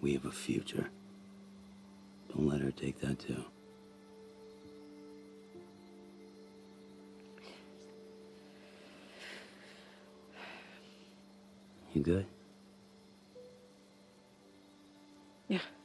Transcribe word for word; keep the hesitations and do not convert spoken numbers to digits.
We have a future. Don't let her take that too. You good? Yeah.